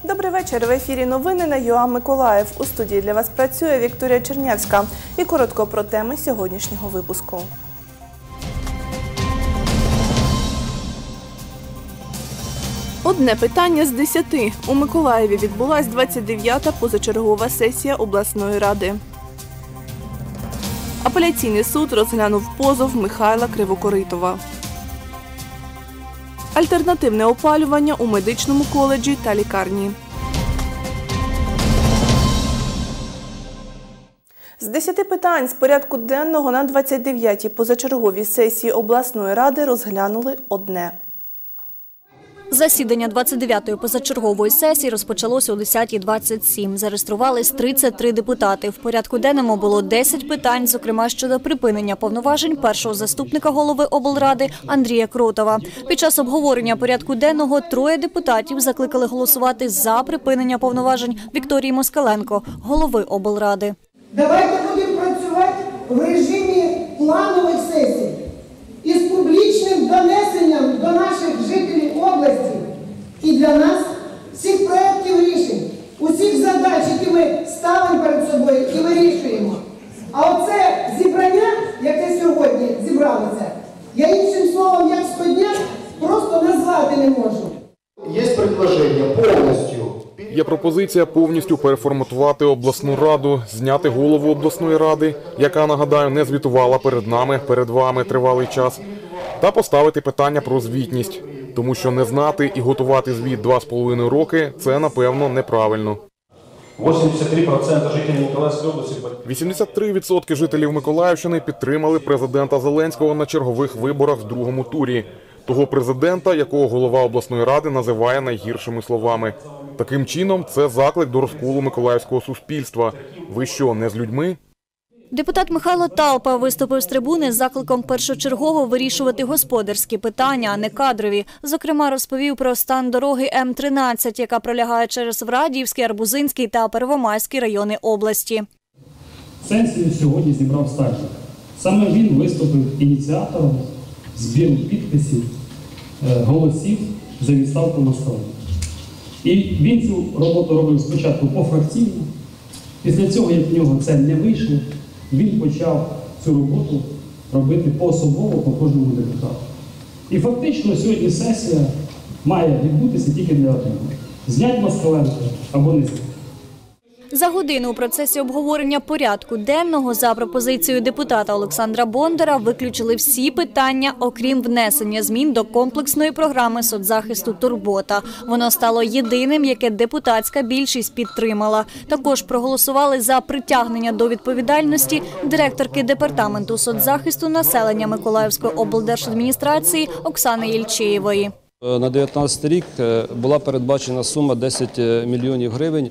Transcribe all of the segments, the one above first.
Добрий вечір. В ефірі новини на ЮА Миколаїв. У студії для вас працює Вікторія Чернявська. І коротко про теми сьогоднішнього випуску. Одне питання з 10. У Миколаєві відбулась 29-та позачергова сесія обласної ради. Апеляційний суд розглянув позов Михайла Кривокоритова. Альтернативне опалювання у медичному коледжі та лікарні. З 10 питань з порядку денного на 29-й позачерговій сесії обласної ради розглянули одне. Засідання 29-ї позачергової сесії розпочалося о 10:27. Зареєструвались 33 депутати. В порядку денному було 10 питань, зокрема щодо припинення повноважень першого заступника голови облради Андрія Кротова. Під час обговорення порядку денного 3 депутатів закликали голосувати за припинення повноважень Вікторії Москаленко, голови облради. Давайте будемо працювати в режимі планових сесій із публічним донесенням до наших жителів області і для нас всіх проєктів рішень, усіх задач, які ми ставимо перед собою і вирішуємо. А оце зібрання, яке сьогодні зібралося, я іншим словом, як сьогодні, просто назвати не можу. Є пропозиція повністю. Є пропозиція повністю переформатувати обласну раду, зняти голову обласної ради, яка, нагадаю, не звітувала перед нами, перед вами тривалий час, та поставити питання про звітність. Тому що не знати і готувати звіт 2,5 роки – це, напевно, неправильно. 83% жителів Миколаївської області. 83% жителів Миколаївщини підтримали президента Зеленського на чергових виборах в другому турі. Того президента, якого голова обласної ради називає найгіршими словами. Таким чином, це заклик до розколу миколаївського суспільства. Ви що, не з людьми? Депутат Михайло Талпа виступив з трибуни з закликом першочергово вирішувати господарські питання, а не кадрові. Зокрема, розповів про стан дороги М-13, яка пролягає через Врадіївський, Арбузинський та Первомайський райони області. Сесію сьогодні зібрав Стажик. Саме він виступив ініціатором збіру підписів, голосів за відставку Москаленка. І він цю роботу робив спочатку пофракційно. Після цього, як в нього це не вийшло, він почав цю роботу робити поособово по кожному депутату. І фактично сьогодні сесія має відбутися тільки для одного. Знять Москаленка або не знять. За годину у процесі обговорення порядку денного за пропозицією депутата Олександра Бондара виключили всі питання, окрім внесення змін до комплексної програми соцзахисту «Турбота». Воно стало єдиним, яке депутатська більшість підтримала. Також проголосували за притягнення до відповідальності директорки Департаменту соцзахисту населення Миколаївської облдержадміністрації Оксани Єльчеєвої. На 2019 рік була передбачена сума 10 мільйонів гривень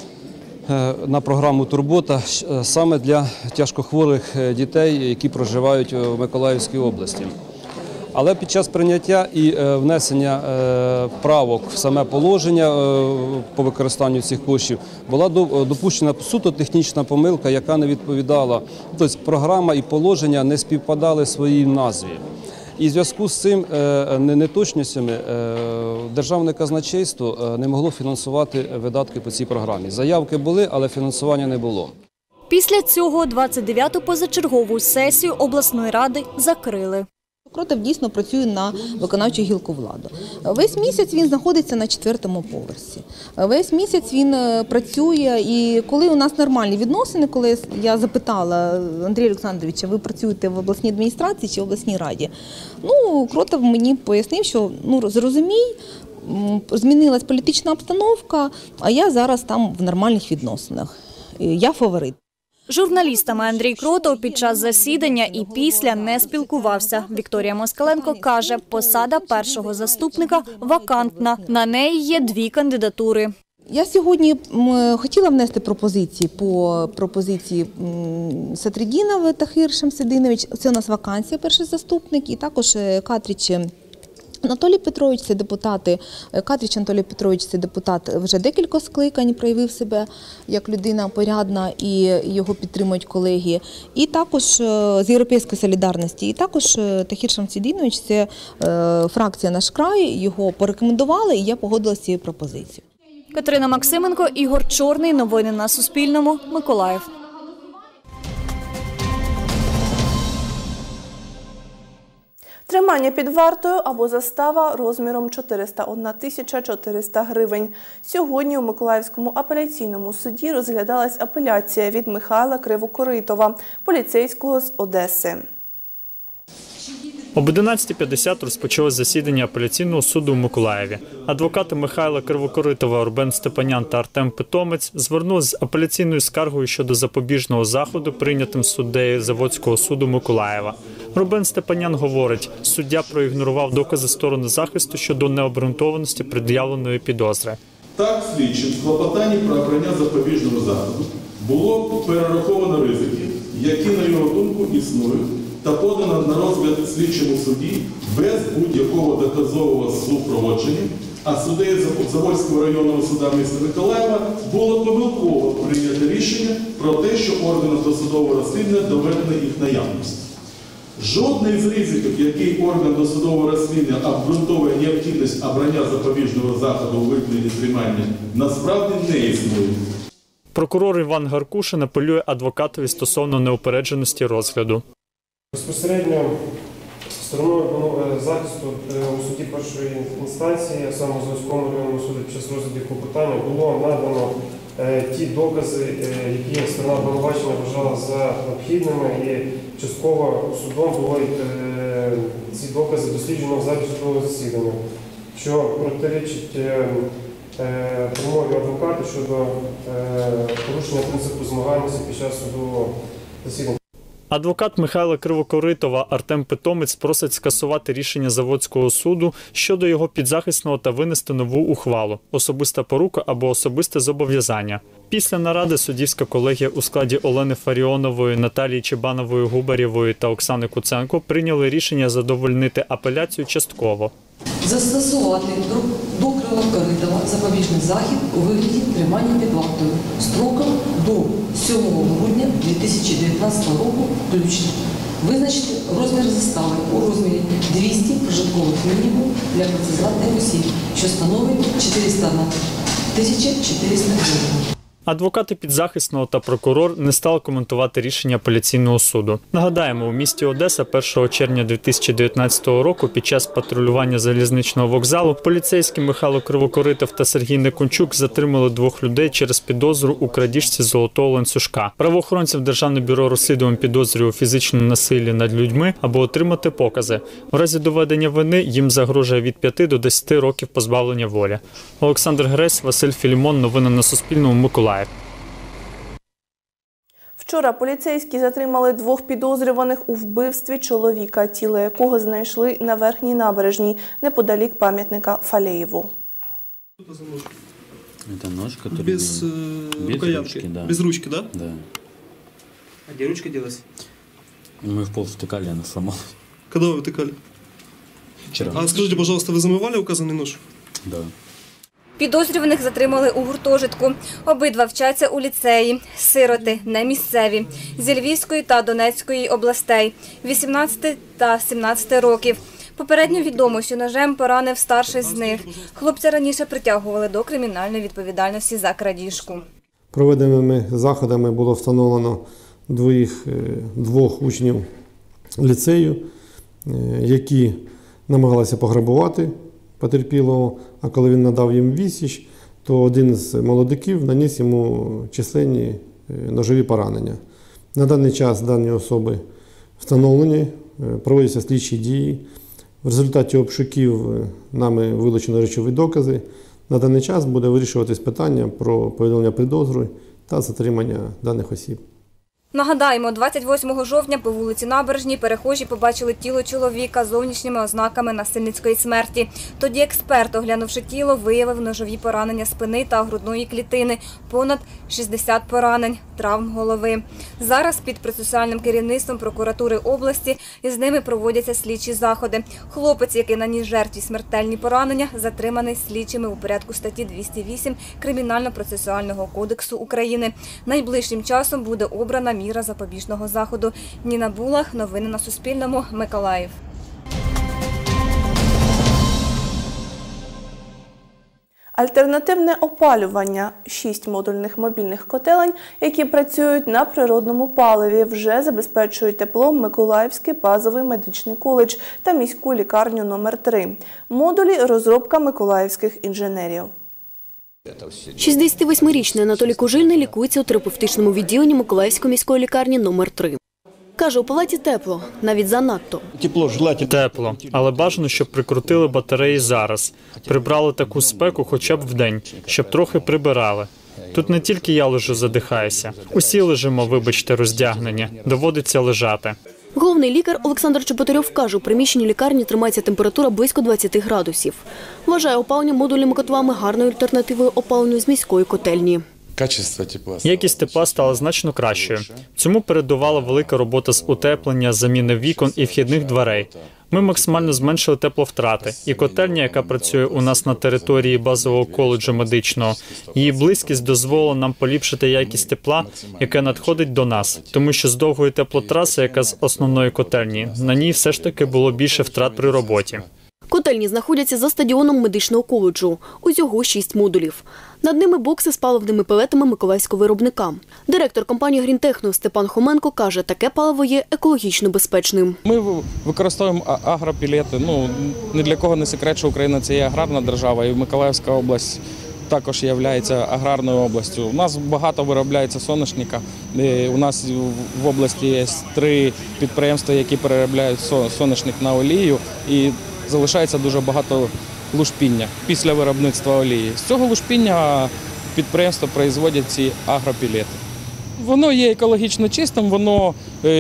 на програму «Турбота» саме для тяжкохворих дітей, які проживають в Миколаївській області. Але під час прийняття і внесення правок в саме положення по використанню цих коштів була допущена суто технічна помилка, яка не відповідала. Тобто програма і положення не співпадали своїй назві. І в зв'язку з цим неточностями Державне казначейство не могло фінансувати видатки по цій програмі. Заявки були, але фінансування не було. Після цього 29-ту позачергову сесію обласної ради закрили. Кротов дійсно працює на виконавчу гілку влади. Весь місяць він знаходиться на 4-му поверсі. Весь місяць він працює, і коли у нас нормальні відносини, коли я запитала Андрія Олександровича, ви працюєте в обласній адміністрації чи в обласній раді? Кротов мені пояснив, що зрозумій, змінилась політична обстановка, а я зараз там в нормальних відносинах. Я фаворит. З журналістами Андрій Кротов під час засідання і після не спілкувався. Вікторія Москаленко каже, посада першого заступника вакантна. На неї є 2 кандидатури. Я сьогодні хотіла внести пропозиції по пропозиції Сатридінов Тахир Шамсидинович. Це у нас вакансія, перший заступник, і також Катріч Анатолій Петрович, це депутати. Катріч Анатолій Петрович, це депутат вже декілька скликань, проявив себе як людина порядна, і його підтримують колеги. І також з «Європейської солідарності». І також Тахір Шамсидинович, це фракція «Наш край», його порекомендували, і я погодилася з цією пропозицією. Катерина Максименко, Ігор Чорний. Новини на Суспільному. Миколаїв. Тримання під вартою або застава розміром 401 400 гривень. Сьогодні у Миколаївському апеляційному суді розглядалась апеляція від Михайла Кривокоритова, поліцейського з Одеси. Об 11:50 розпочалось засідання апеляційного суду у Миколаєві. Адвокати Михайла Кривокоритова Рубен Степанян та Артем Питомець звернулись з апеляційною скаргою щодо запобіжного заходу, прийнятим суддею Заводського суду Миколаєва. Рубен Степанян говорить, суддя проігнорував докази сторони захисту щодо необґрунтованості пред'явленої підозри. Так, слідчим в клопотанні про обрання запобіжного заходу було перераховано ризики, які, на його думку, існують, та подано на розгляд слідчому суді без будь-якого доказового супроводження, а суддею Заводського районного суда міста Миколаєва було помилково прийнято рішення про те, що органам досудового розслідування доведено їх наявність. Жодний з ризиків, який орган досудового розслідування обґрунтовує необхідність обрання запобіжного заходу у вигляді тримання, насправді не існує. Прокурор Іван Гаркушин апелює адвокатові стосовно неупередженості розгляду. Безпосередньо стороною захисту у суді першої інстанції, а саме у Заводському районному суді під час розгляду клопотання, було надано ті докази, які сторона обвинувачення вважала за необхідними, і частково судом були ці докази досліджено в залі судового засідання, що протирічить промові адвоката щодо порушення принципу змагаємося під час судового засідання. Адвокат Михайла Кривокоритова Артем Питомець просить скасувати рішення Заводського суду щодо його підзахисного та винести нову ухвалу – особиста порука або особисте зобов'язання. Після наради суддівська колегія у складі Олени Фаріонової, Наталії Чебанової-Губарєвої та Оксани Куценко прийняли рішення задовольнити апеляцію частково. Застосувати до Кривокоритова запобіжний захід у вигляді тримання під вартою строком до 7 грудня 2019 року включно. Визначити розмір застави у розмірі 200 прожиткових мінімумів для працездатних осіб, що становить 401 400 гривень. Адвокати підзахисного та прокурор не стали коментувати рішення апеляційного суду. Нагадаємо, у місті Одеса 1 червня 2019 року під час патрулювання залізничного вокзалу поліцейські Михайло Кривокоритов та Сергій Некунчук затримали двох людей через підозру у крадіжці золотого ланцюжка. Правоохоронців Державне бюро розслідувань підозрює у фізичному насиллі над людьми або отримати покази. В разі доведення вини їм загрожує від 5 до 10 років позбавлення волі. Олександр Гресь, Василь Філімон. Новини на Суспільному. Миколаїв. Вчора поліцейські затримали двох підозрюваних у вбивстві чоловіка, тіло якого знайшли на Верхній набережній, неподалік пам'ятника Фалеєву. Это нож, который без рукоятки, ручки, да. Без ручки, да? Да. А где ручка делась? Мы в пол втыкали, она сломалась. Когда вы втыкали? Вчера. А скажите, пожалуйста, вы замывали указанный нож? Да. Підозрюваних затримали у гуртожитку. Обидва вчаться у ліцеї. Сироти, не місцеві. Зі Львівської та Донецької областей. 18 та 17 років. Попередньо відомо, що ножем поранив старший з них. Хлопця раніше притягували до кримінальної відповідальності за крадіжку. Проведеними заходами було встановлено двох учнів ліцею, які намагалися пограбувати потерпілого, а коли він надав їм відсіч, то один з молодиків наніс йому численні ножові поранення. На даний час дані особи встановлені, проводяться слідчі дії. В результаті обшуків нами вилучено речові докази. На даний час буде вирішуватись питання про повідомлення підозри та затримання даних осіб. Нагадаємо, 28 жовтня по вулиці Набережній перехожі побачили тіло чоловіка з зовнішніми ознаками насильницької смерті. Тоді експерт, оглянувши тіло, виявив ножові поранення спини та грудної клітини, понад 60 поранень, травм голови. Зараз під процесуальним керівництвом прокуратури області із ними проводяться слідчі заходи. Хлопець, який наніс жертві смертельні поранення, затриманий слідчими у порядку статті 208 Кримінально-процесуального кодексу України. Найближчим часом буде обрана міра запобіжного заходу. Ніна Булах, новини на Суспільному, Миколаїв. Альтернативне опалювання. 6 модульних мобільних котелень, які працюють на природному паливі, вже забезпечують теплом Миколаївський базовий медичний коледж та міську лікарню номер 3. Модулі – розробка миколаївських інженерів. 68-річний Анатолій Кужильний лікується у терапевтичному відділенні Миколаївської міської лікарні номер 3. Каже, у палаті тепло, навіть занадто. Тепло, але бажано, щоб прикрутили батареї зараз. Прибрали таку спеку хоча б вдень, щоб трохи прибирали. Тут не тільки я лежу, задихаюся. Усі лежимо, вибачте, роздягнені. Доводиться лежати. Головний лікар Олександр Чеботарьов каже, у приміщенні лікарні тримається температура близько 20 градусів. Вважає опалення модульними котлами гарною альтернативою опаленню з міської котельні. Якість тепла стала значно кращою. Цьому передувала велика робота з утеплення, заміни вікон і вхідних дверей. Ми максимально зменшили тепловтрати. І котельня, яка працює у нас на території базового коледжу медичного, її близькість дозволила нам поліпшити якість тепла, яке надходить до нас. Тому що з довгої теплотраси, яка з основної котельні, на ній все ж таки було більше втрат при роботі. Котельні знаходяться за стадіоном медичного коледжу. Усього 6 модулів. Над ними бокси з паливними пелетами миколаївського виробника. Директор компанії «Грінтехно» Степан Хоменко каже, таке паливо є екологічно безпечним. Ми використовуємо агропілети. Ні для кого не секрет, що Україна – це є аграрна держава, і Миколаївська область також є аграрною областю. У нас багато виробляється соняшника. У нас в області є 3 підприємства, які переробляють соняшник на олію. І залишається дуже багато лушпіння після виробництва олії. З цього лушпіння підприємства производять ці агропілети. Воно є екологічно чистим, воно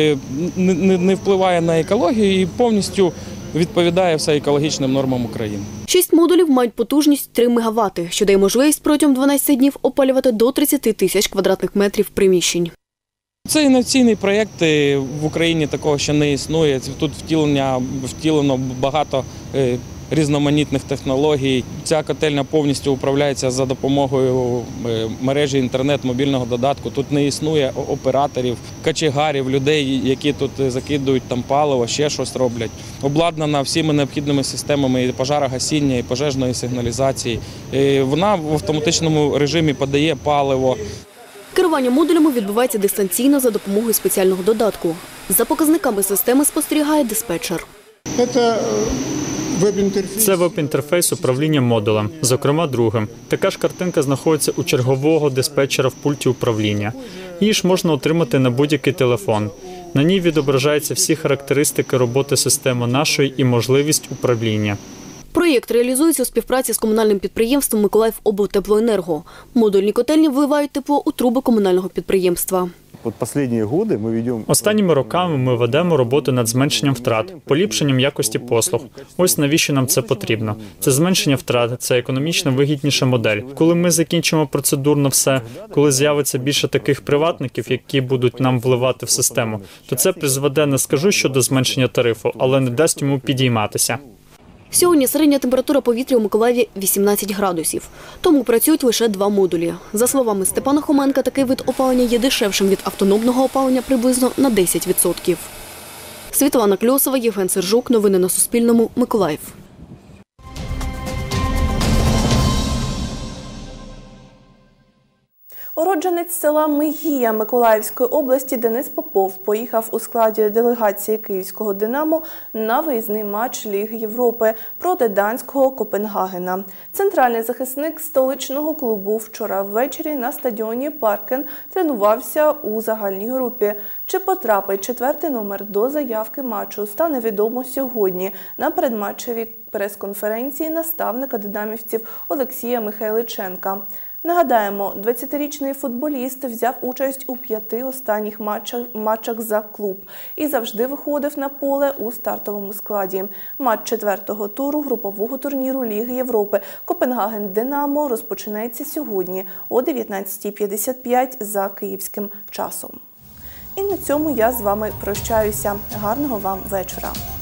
не впливає на екологію і повністю відповідає все екологічним нормам України. 6 модулів мають потужність 3 МВт, що дає можливість протягом 12 днів опалювати до 30 тисяч квадратних метрів приміщень. Це інноваційний проєкт, в Україні такого ще не існує. Тут втілено багато різноманітних технологій. Ця котельня повністю управляється за допомогою мережі інтернет, мобільного додатку. Тут не існує операторів, кочегарів, людей, які тут закидують там паливо, ще щось роблять. Обладнана всіми необхідними системами і пожарогасіння, і пожежної сигналізації. Вона в автоматичному режимі подає паливо. Керування модулями відбувається дистанційно за допомогою спеціального додатку. За показниками системи спостерігає диспетчер. Це веб-інтерфейс управління модулем, зокрема другим. Така ж картинка знаходиться у чергового диспетчера в пульті управління. Її ж можна отримати на будь-який телефон. На ній відображаються всі характеристики роботи системи нашої і можливість управління. Проєкт реалізується у співпраці з комунальним підприємством «Миколаївоблтеплоенерго». Модульні котельні вливають тепло у труби комунального підприємства. Останніми роками ми ведемо роботу над зменшенням втрат, поліпшенням якості послуг. Ось навіщо нам це потрібно. Це зменшення втрат, це економічно вигідніша модель. Коли ми закінчимо процедурно все, коли з'явиться більше таких приватників, які будуть нам вливати в систему, то це призведе, не скажу, що до зменшення тарифу, але не дасть йому підійматися. Сьогодні середня температура повітря у Миколаєві 18 градусів. Тому працюють лише 2 модулі. За словами Степана Хоменка, такий вид опалення є дешевшим від автономного опалення приблизно на 10%. Світлана Кльосова, Євген Сержук. Новини на Суспільному. Миколаїв. Уродженець села Мигія Миколаївської області Денис Попов поїхав у складі делегації київського «Динамо» на виїзний матч Ліги Європи проти данського Копенгагена. Центральний захисник столичного клубу вчора ввечері на стадіоні «Паркен» тренувався у загальній групі. Чи потрапить 4-й номер до заявки матчу, стане відомо сьогодні на передматчевій прес-конференції наставника динамівців Олексія Михайличенка. Нагадаємо, 20-річний футболіст взяв участь у 5 останніх матчах за клуб і завжди виходив на поле у стартовому складі. Матч 4-го туру групового турніру Ліги Європи «Копенгаген-Динамо» розпочинається сьогодні о 19:55 за київським часом. І на цьому я з вами прощаюся. Гарного вам вечора.